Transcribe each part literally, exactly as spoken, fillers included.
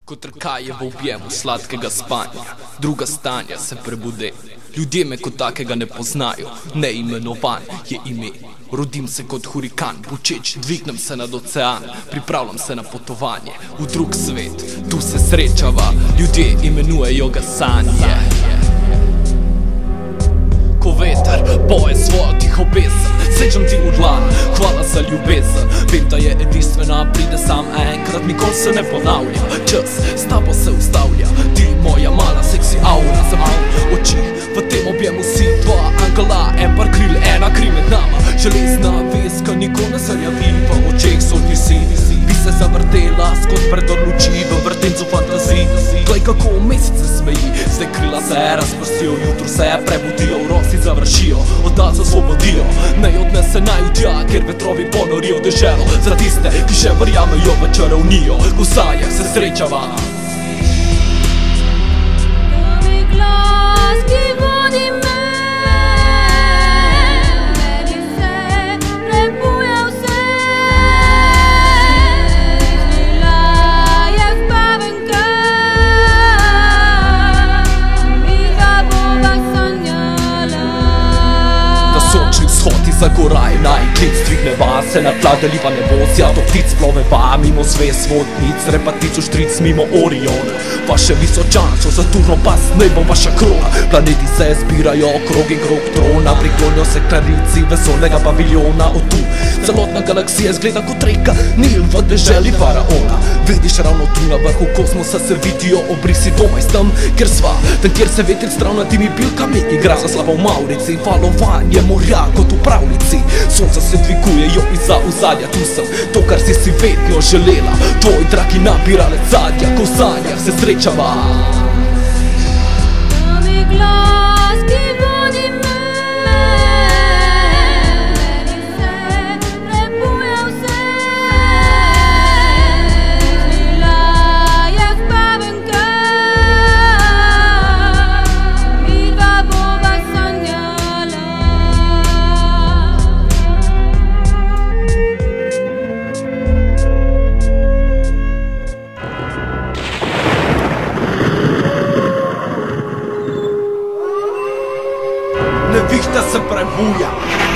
Kot rkaje v objemu sladkega spanja, druga stanja se prebude. Ljudje me kot takega ne poznajo, neimenovan je ime. Rodim se kot hurikan, bučeč, dvignem se nad ocean, pripravljam se na potovanje v drug svet, tu se srečava, ljudje imenujejo ga sanje. Ko veter poje svojo tiho pesem, sečem ti v dlan, hvala za ljubezen. Vem, da je edinstvena, pride sam enkrat, nikoli se ne ponavlja. Čas s tabo se ustavlja, ti moja mala seksi aura. Zapri oči, v tem objemu si dva angela, en par kril, ena kri med nama. Železna veska, nikoli ne zarjavi, v očeh so si. Bi se zavrtela skot predor luči, v vrtencu fantazij. Glej, kako mesec se smeji, zdaj krila se razprstijo, jutro se prebudijo, rosi završijo, oddal zasvobodijo. Naj odnese naju tja, ker vetrovi ponorijo deželo, za tiste, ki še verjamejo v čarovnijo, ko v sanjah se srečava. Zagoraj naj klic, dvigne vase na tla, deliva nebo, zjato ptic plove va, mimo zvezd vodnic, repatico štric mimo Oriona. Vaše visočanstvo, Saturno pas, nebo vaša krona, planeti se zbirajo, krog in krog trona, priklonijo se klarici vesolnega paviljona. Od tu celotna galaksija zgleda kot reka Nil v deželi faraona. Vidiš ravno tu na vrhu kosmosa se vidijo obrisi doma iz tam, kjer sva, tam kjer se veter s travnatimi bilkami igra za slavo v Maurici, valovanje morja kot v pravljici. Sonca se dvigujejo iza ozadja, tu sem, to kar si si vedno želela, tvoj dragi nabiralec zadja, ko v sanjah se srečava. Nevihta se prebuja,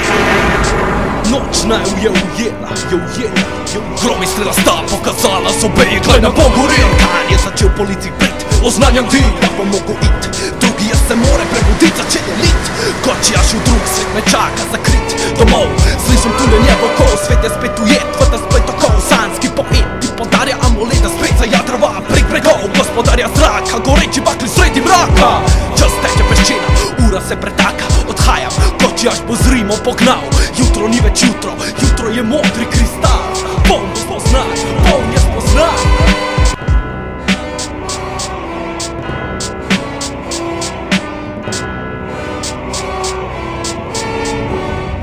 noč naju je ujela, je ujela, je ujela. Gromi strela sta pokazala zobe, glej na pogoril. Orkan je začel po licih prit, oznanjam ti, da bom mogo it. Drugi je se more prebudit, začel je lit. Kočijaš v drug svet, me čaka zakrit. Domov, slišam tu na njebo, ko svet je spet ujet, vada spet oko, sanski poet ti podarja amulet, da spet zajadrava prek bregov. Gospodarja zraka, goreči bakli sredi mraka. Čas teče peščina, ura se pretaka. Odhajam, kočijaš bo z Rimom pognal. Jutro ni več jutro, jutro je modri kristal. Poln je spoznaj, poln je spoznaj.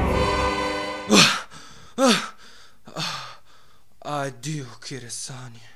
Addio, kjer je sanje.